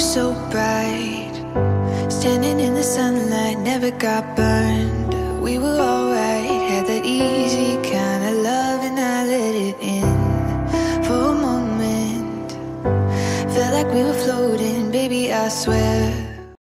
so bright, standing in the sunlight, never got burned. We were alright, had that easy